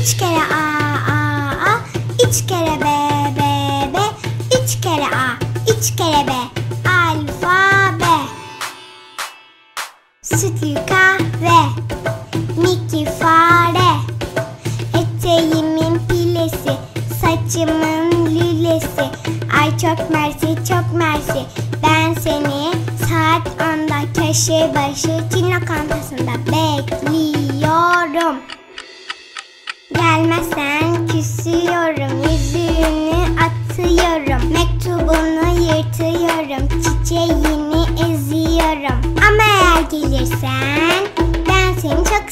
Üç kere A, üç kere B, üç kere A, üç kere B, alfabe. Sütlü kahve, Mickey fare, eteğimin pilesi, saçımın lülesi. Ay çok mersi, çok mersi, ben seni saat 10'da köşe başı Çin lokantasında bekliyorum. Gelmezsen küsüyorum, yüzüğünü atıyorum, mektubunu yırtıyorum, çiçeğini eziyorum. Ama eğer gelirsen ben seni çok